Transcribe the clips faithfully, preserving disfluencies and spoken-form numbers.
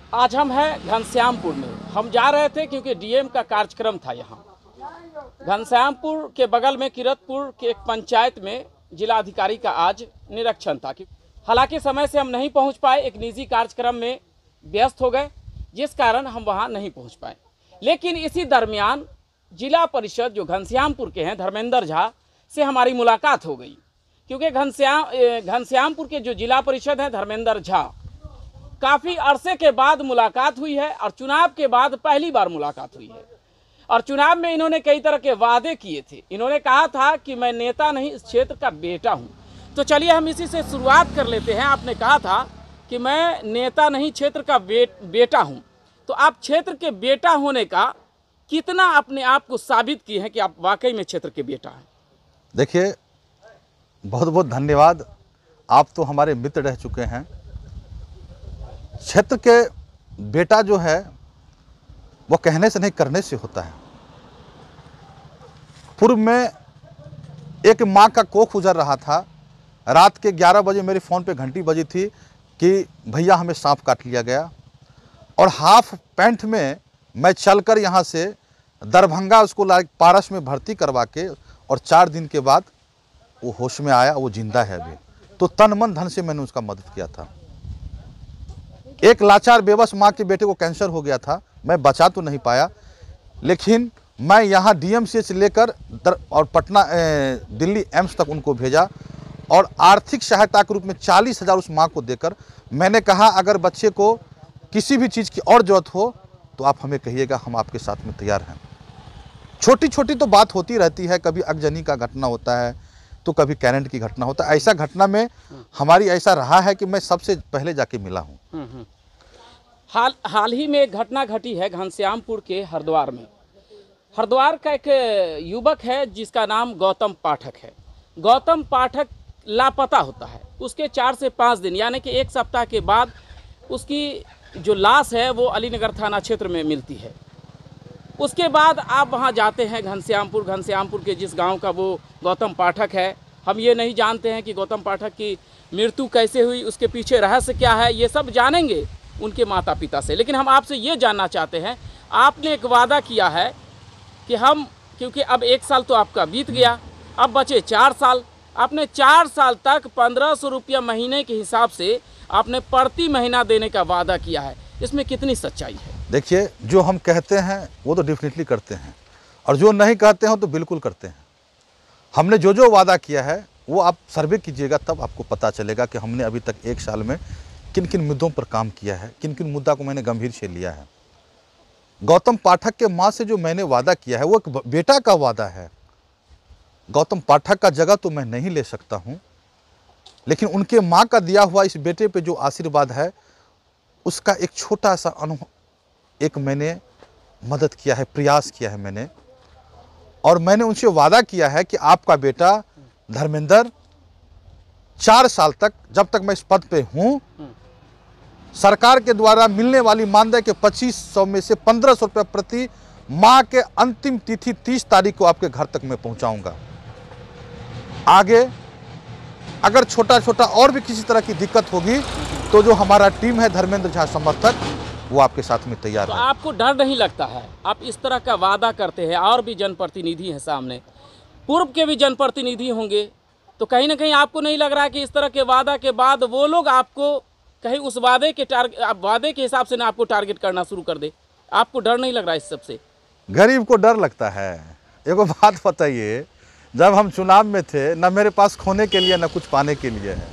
आज हम हैं घनश्यामपुर में। हम जा रहे थे क्योंकि डीएम का कार्यक्रम था यहाँ। घनश्यामपुर के बगल में किरतपुर के एक पंचायत में जिलाधिकारी का आज निरीक्षण था। हालांकि समय से हम नहीं पहुँच पाए, एक निजी कार्यक्रम में व्यस्त हो गए, जिस कारण हम वहाँ नहीं पहुँच पाए। लेकिन इसी दरमियान जिला परिषद जो घनश्यामपुर के हैं धर्मेंद्र झा से हमारी मुलाकात हो गई, क्योंकि घनश्याम घनश्यामपुर के जो जिला परिषद हैं धर्मेंद्र झा, काफ़ी अरसे के बाद मुलाकात हुई है और चुनाव के बाद पहली बार मुलाकात हुई है। और चुनाव में इन्होंने कई तरह के वादे किए थे। इन्होंने कहा था कि मैं नेता नहीं, इस क्षेत्र का बेटा हूं। तो चलिए हम इसी से शुरुआत कर लेते हैं। आपने कहा था कि मैं नेता नहीं, क्षेत्र का बे, बेटा हूं। तो आप क्षेत्र के बेटा होने का कितना अपने आप को साबित किए हैं कि आप वाकई में क्षेत्र के बेटा हैं? देखिए, बहुत बहुत धन्यवाद। आप तो हमारे मित्र रह चुके हैं। क्षेत्र के बेटा जो है वो कहने से नहीं, करने से होता है। पूर्व में एक माँ का कोख उजर रहा था। रात के ग्यारह बजे मेरे फ़ोन पे घंटी बजी थी कि भैया हमें सांप काट लिया गया। और हाफ पैंट में मैं चलकर यहाँ से दरभंगा उसको ला पारस में भर्ती करवा के, और चार दिन के बाद वो होश में आया, वो जिंदा है अभी। तो तन मन धन से मैंने उसका मदद किया था। एक लाचार बेबस माँ के बेटे को कैंसर हो गया था, मैं बचा तो नहीं पाया, लेकिन मैं यहाँ डीएमसीएच से लेकर और पटना दिल्ली एम्स तक उनको भेजा और आर्थिक सहायता के रूप में चालीस हज़ार उस माँ को देकर मैंने कहा, अगर बच्चे को किसी भी चीज़ की और ज़रूरत हो तो आप हमें कहिएगा, हम आपके साथ में तैयार हैं। छोटी छोटी तो बात होती रहती है, कभी अगजनी का घटना होता है तो कभी करंट की घटना होता है। ऐसा घटना में हमारी ऐसा रहा है कि मैं सबसे पहले जाके मिला हूँ। हाल हाल ही में एक घटना घटी है घनश्यामपुर के हरिद्वार में। हरिद्वार का एक युवक है जिसका नाम गौतम पाठक है। गौतम पाठक लापता होता है। उसके चार से पाँच दिन यानी कि एक सप्ताह के बाद उसकी जो लाश है वो अलीनगर थाना क्षेत्र में मिलती है। उसके बाद आप वहां जाते हैं घनश्यामपुर। घनश्यामपुर के जिस गांव का वो गौतम पाठक है, हम ये नहीं जानते हैं कि गौतम पाठक की मृत्यु कैसे हुई, उसके पीछे रहस्य क्या है, ये सब जानेंगे उनके माता पिता से। लेकिन हम आपसे ये जानना चाहते हैं, आपने एक वादा किया है कि हम, क्योंकि अब एक साल तो आपका बीत गया, अब बचे चार साल, आपने चार साल तक पंद्रह सौ रुपया महीने के हिसाब से आपने प्रति महीना देने का वादा किया है। इसमें कितनी सच्चाई है? देखिए, जो हम कहते हैं वो तो डेफिनेटली करते हैं, और जो नहीं कहते हैं तो बिल्कुल करते हैं। हमने जो जो वादा किया है वो आप सर्वे कीजिएगा, तब आपको पता चलेगा कि हमने अभी तक एक साल में किन किन मुद्दों पर काम किया है, किन किन मुद्दा को मैंने गंभीर से लिया है। गौतम पाठक के माँ से जो मैंने वादा किया है वो एक बेटा का वादा है। गौतम पाठक का जगह तो मैं नहीं ले सकता हूँ, लेकिन उनके माँ का दिया हुआ इस बेटे पे जो आशीर्वाद है उसका एक छोटा सा अनुभव, एक मैंने मदद किया है, प्रयास किया है मैंने। और मैंने उनसे वादा किया है कि आपका बेटा धर्मेंद्र चार साल तक, जब तक मैं इस पद पे हूँ, सरकार के द्वारा मिलने वाली मानदेय के पच्चीस सौ में से पंद्रह सौ रुपये प्रति माह के अंतिम तिथि तीस तारीख को आपके घर तक मैं पहुँचाऊँगा। आगे अगर छोटा छोटा और भी किसी तरह की दिक्कत होगी तो जो हमारा टीम है धर्मेंद्र झा समर्थक, वो आपके साथ में तैयार तो है। आपको डर नहीं लगता है? आप इस तरह का वादा करते हैं, और भी जनप्रतिनिधि हैं सामने, पूर्व के भी जनप्रतिनिधि होंगे, तो कहीं ना कहीं आपको नहीं लग रहा है कि इस तरह के वादा के बाद वो लोग आपको कहीं उस वादे के टारगेट वादे के हिसाब से ना आपको टारगेट करना शुरू कर दे? आपको डर नहीं लग रहा है इस सबसे? गरीब को डर लगता है। एगो बात बताइए, जब हम चुनाव में थे, न मेरे पास खोने के लिए न कुछ पाने के लिए है।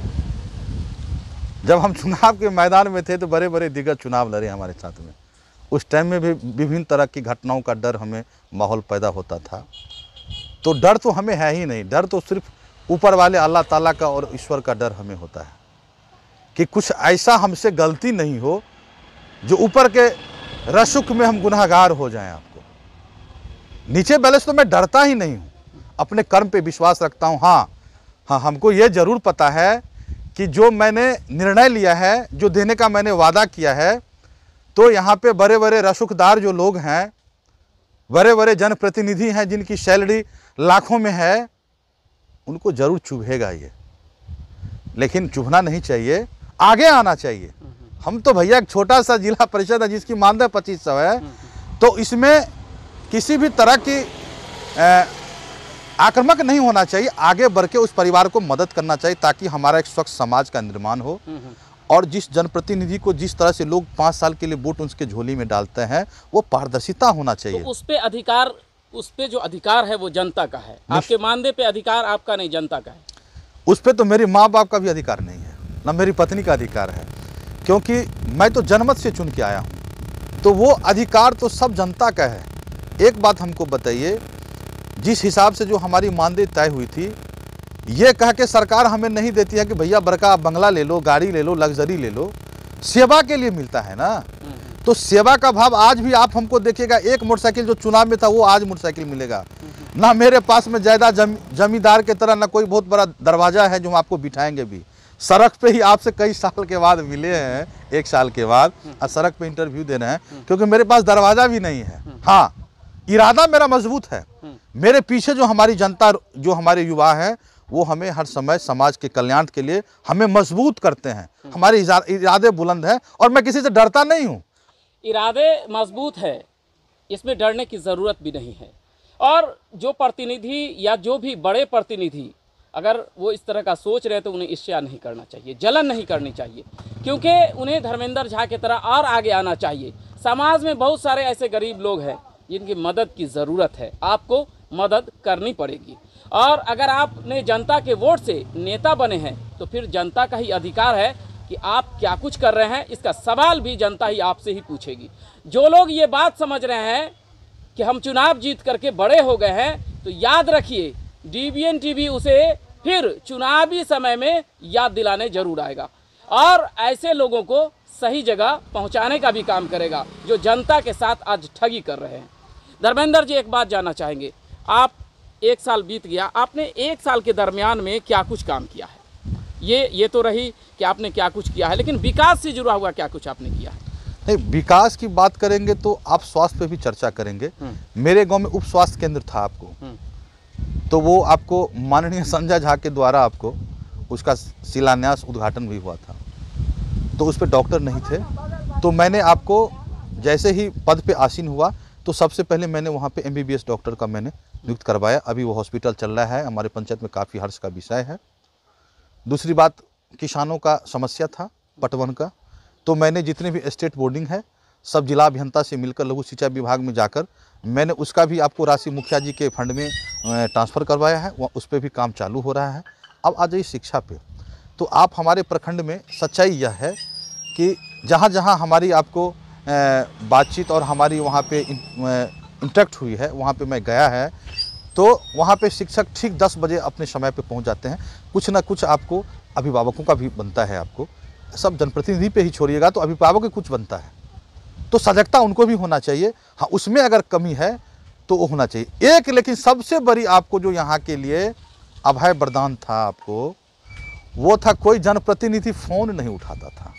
जब हम चुनाव के मैदान में थे तो बड़े बड़े दिग्गज चुनाव लड़े हमारे साथ में। उस टाइम में भी विभिन्न तरह की घटनाओं का डर हमें माहौल पैदा होता था। तो डर तो हमें है ही नहीं। डर तो सिर्फ ऊपर वाले अल्लाह ताला का और ईश्वर का डर हमें होता है कि कुछ ऐसा हमसे गलती नहीं हो जो ऊपर के रशुक में हम गुनहगार हो जाएं। आपको नीचे बैलेंस तो मैं डरता ही नहीं हूँ, अपने कर्म पे विश्वास रखता हूँ। हाँ हाँ हमको ये ज़रूर पता है कि जो मैंने निर्णय लिया है, जो देने का मैंने वादा किया है, तो यहाँ पे बड़े बड़े रसूखदार जो लोग हैं, बड़े बड़े जनप्रतिनिधि हैं जिनकी सैलरी लाखों में है, उनको ज़रूर चुभेगा ये। लेकिन चुभना नहीं चाहिए, आगे आना चाहिए। हम तो भैया एक छोटा सा जिला परिषद है जिसकी मानदेय पच्चीस सौ है, तो इसमें किसी भी तरह की आक्रामक नहीं होना चाहिए, आगे बढ़ के उस परिवार को मदद करना चाहिए ताकि हमारा एक स्वच्छ समाज का निर्माण हो। और जिस जनप्रतिनिधि को जिस तरह से लोग पाँच साल के लिए वोट उसके झोली में डालते हैं वो पारदर्शिता होना चाहिए। तो उस पे अधिकार, उस पे जो अधिकार है वो जनता का है, आपके मानदेय पे अधिकार आपका नहीं, जनता का है। उस पे तो मेरे माँ बाप का भी अधिकार नहीं है, ना मेरी पत्नी का अधिकार है, क्योंकि मैं तो जनमत से चुन के आया हूँ, तो वो अधिकार तो सब जनता का है। एक बात हमको बताइए, जिस हिसाब से जो हमारी मानदेय तय हुई थी, ये कह के सरकार हमें नहीं देती है कि भैया बड़का बंगला ले लो, गाड़ी ले लो, लग्जरी ले लो, सेवा के लिए मिलता है ना। तो सेवा का भाव आज भी आप हमको देखिएगा, एक मोटरसाइकिल जो चुनाव में था वो आज मोटरसाइकिल मिलेगा ना। मेरे पास में ज़्यादा जम, जमींदार के तरह ना कोई बहुत बड़ा दरवाज़ा है जो हम आपको बिठाएंगे भी। सड़क पे ही आपसे कई साल के बाद मिले हैं, एक साल के बाद, और सड़क पे इंटरव्यू दे रहे हैं, क्योंकि मेरे पास दरवाज़ा भी नहीं है। हाँ, इरादा मेरा मजबूत है। मेरे पीछे जो हमारी जनता, जो हमारे युवा हैं, वो हमें हर समय समाज के कल्याण के लिए हमें मजबूत करते हैं। हमारे इरादे बुलंद हैं और मैं किसी से डरता नहीं हूँ। इरादे मजबूत है, इसमें डरने की ज़रूरत भी नहीं है। और जो प्रतिनिधि या जो भी बड़े प्रतिनिधि अगर वो इस तरह का सोच रहे तो उन्हें ईर्ष्या नहीं करना चाहिए, जलन नहीं करनी चाहिए, क्योंकि उन्हें धर्मेंद्र झा की तरह और आगे आना चाहिए। समाज में बहुत सारे ऐसे गरीब लोग हैं जिनकी मदद की ज़रूरत है, आपको मदद करनी पड़ेगी। और अगर आपने जनता के वोट से नेता बने हैं तो फिर जनता का ही अधिकार है कि आप क्या कुछ कर रहे हैं, इसका सवाल भी जनता ही आपसे ही पूछेगी। जो लोग ये बात समझ रहे हैं कि हम चुनाव जीत करके बड़े हो गए हैं, तो याद रखिए डीबीएन टीवी उसे फिर चुनावी समय में याद दिलाने जरूर आएगा और ऐसे लोगों को सही जगह पहुंचाने का भी काम करेगा जो जनता के साथ आज ठगी कर रहे हैं। धर्मेंद्र जी, एक बात जानना चाहेंगे, आप एक साल बीत गया, आपने एक साल के दरमियान में क्या कुछ काम किया है? ये ये तो रही कि आपने क्या कुछ किया है, लेकिन विकास से जुड़ा हुआ क्या कुछ आपने किया है? नहीं, विकास की बात करेंगे तो आप स्वास्थ्य पे भी चर्चा करेंगे। मेरे गांव में उप स्वास्थ्य केंद्र था आपको, तो वो आपको माननीय संजय झा के द्वारा आपको उसका शिलान्यास उद्घाटन भी हुआ था, तो उस पर डॉक्टर नहीं थे। तो मैंने आपको जैसे ही पद पे आसीन हुआ तो सबसे पहले मैंने वहाँ पे एमबीबीएस डॉक्टर का मैंने नियुक्त करवाया। अभी वो हॉस्पिटल चल रहा है, हमारे पंचायत में काफ़ी हर्ष का विषय है। दूसरी बात, किसानों का समस्या था पटवन का, तो मैंने जितने भी स्टेट बोर्डिंग है सब जिला अभियंता से मिलकर लघु सिंचाई विभाग में जाकर मैंने उसका भी आपको राशि मुखिया जी के फंड में ट्रांसफ़र करवाया है, वहाँ उस पर भी काम चालू हो रहा है। अब आ जाइए शिक्षा पे, तो आप हमारे प्रखंड में सच्चाई यह है कि जहाँ जहाँ हमारी आपको बातचीत और हमारी वहाँ पे इंटरेक्ट हुई है, वहाँ पे मैं गया है, तो वहाँ पे शिक्षक ठीक दस बजे अपने समय पे पहुँच जाते हैं। कुछ ना कुछ आपको अभिभावकों का भी बनता है, आपको सब जनप्रतिनिधि पे ही छोड़िएगा तो अभिभावक को कुछ बनता है, तो सजगता उनको भी होना चाहिए। हाँ, उसमें अगर कमी है तो वो होना चाहिए एक। लेकिन सबसे बड़ी आपको जो यहाँ के लिए अभय वरदान था आपको, वो था कोई जनप्रतिनिधि फ़ोन नहीं उठाता था।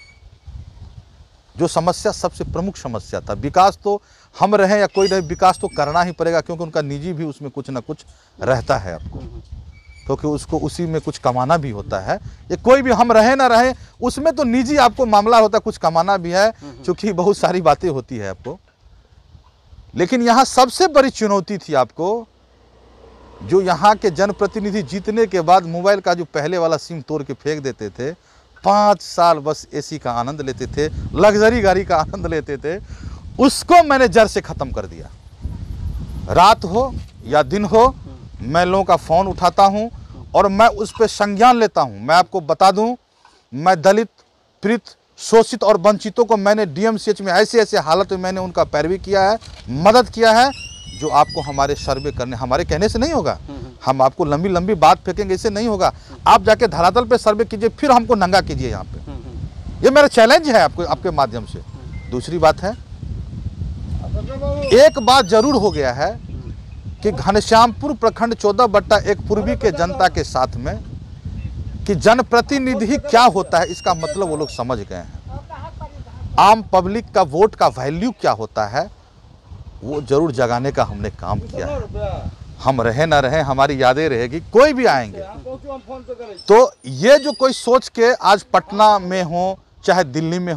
जो समस्या सबसे प्रमुख समस्या था, विकास तो हम रहे या कोई रहे, विकास तो करना ही पड़ेगा, क्योंकि उनका निजी भी उसमें कुछ ना कुछ रहता है आपको, क्योंकि उसको उसी में कुछ कमाना भी होता है। ये कोई भी हम रहे ना रहे, उसमें तो निजी आपको मामला होता है, कुछ कमाना भी है, क्योंकि बहुत सारी बातें होती है आपको। लेकिन यहाँ सबसे बड़ी चुनौती थी आपको, जो यहाँ के जनप्रतिनिधि जीतने के बाद मोबाइल का जो पहले वाला सिम तोड़ के फेंक देते थे, पाँच साल बस एसी का आनंद लेते थे, लग्जरी गाड़ी का आनंद लेते थे, उसको मैंने जड़ से ख़त्म कर दिया। रात हो या दिन हो, मैं लोगों का फ़ोन उठाता हूं और मैं उस पर संज्ञान लेता हूं। मैं आपको बता दूं, मैं दलित, पीड़ित, शोषित और वंचितों को मैंने डीएमसीएच में ऐसे ऐसे हालत में मैंने उनका पैरवी किया है, मदद किया है, जो आपको हमारे सर्वे करने, हमारे कहने से नहीं होगा। हम आपको लंबी लंबी बात फेंकेंगे, इससे नहीं होगा। आप जाके धरातल पे सर्वे कीजिए, फिर हमको नंगा कीजिए यहाँ पे। ये मेरा चैलेंज है आपको, आपके माध्यम से। दूसरी बात है, एक बात जरूर हो गया है कि घनश्यामपुर प्रखंड चौदह बट्टा एक पूर्वी के जनता के साथ में कि जनप्रतिनिधि क्या होता है, इसका मतलब वो लोग समझ गए हैं। आम पब्लिक का वोट का वैल्यू क्या होता है, वो जरूर जगाने का हमने काम किया है। हम रहे ना रहे, हमारी यादें रहेगी, कोई भी आएंगे। तो ये जो कोई सोच के आज पटना में हो चाहे दिल्ली में हो,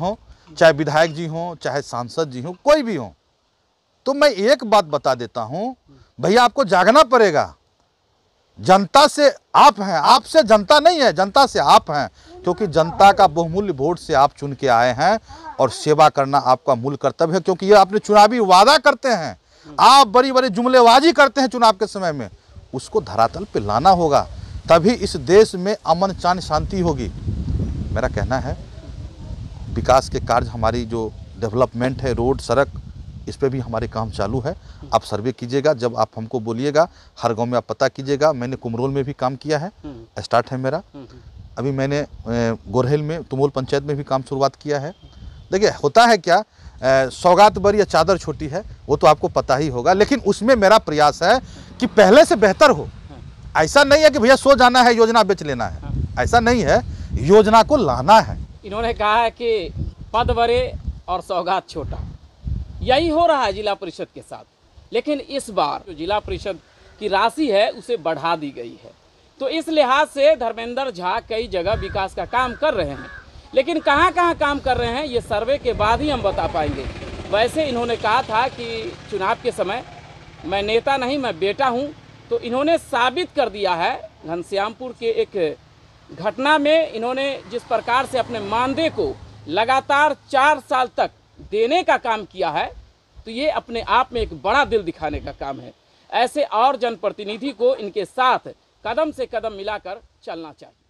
चाहे विधायक जी हों, चाहे सांसद जी हों, कोई भी हो, तो मैं एक बात बता देता हूं, भैया आपको जागना पड़ेगा। जनता से आप हैं, आपसे जनता नहीं है, जनता से आप हैं, क्योंकि जनता का बहुमूल्य वोट से आप चुन के आए हैं और सेवा करना आपका मूल कर्तव्य है। क्योंकि ये आपने चुनावी वादा करते हैं, आप बड़ी बड़ी जुमलेबाजी करते हैं चुनाव के समय में, उसको धरातल पे लाना होगा, तभी इस देश में अमन चैन शांति होगी। मेरा कहना है विकास के कार्य, हमारी जो डेवलपमेंट है, रोड सड़क, इस पे भी हमारे काम चालू है। आप सर्वे कीजिएगा, जब आप हमको बोलिएगा, हर गांव में आप पता कीजिएगा। मैंने कुमरोल में भी काम किया है, स्टार्ट है मेरा। अभी मैंने गोरहेल में, तुमोल पंचायत में भी काम शुरुआत किया है। देखिए होता है क्या, सौगात बड़ी या चादर छोटी है, वो तो आपको पता ही होगा, लेकिन उसमें मेरा प्रयास है कि पहले से बेहतर हो। ऐसा नहीं है कि भैया सो जाना है, योजना बेच लेना है, ऐसा नहीं है, योजना को लाना है। इन्होंने कहा है कि पद बड़े और सौगात छोटा, यही हो रहा है जिला परिषद के साथ। लेकिन इस बार जो जिला परिषद की राशि है उसे बढ़ा दी गई है, तो इस लिहाज से धर्मेंद्र झा कई जगह विकास का काम कर रहे हैं, लेकिन कहाँ कहाँ काम कर रहे हैं ये सर्वे के बाद ही हम बता पाएंगे। वैसे इन्होंने कहा था कि चुनाव के समय मैं नेता नहीं, मैं बेटा हूँ, तो इन्होंने साबित कर दिया है। घनश्यामपुर के एक घटना में इन्होंने जिस प्रकार से अपने मानदेय को लगातार चार साल तक देने का काम किया है, तो ये अपने आप में एक बड़ा दिल दिखाने का काम है। ऐसे और जनप्रतिनिधि को इनके साथ कदम से कदम मिलाकर चलना चाहिए।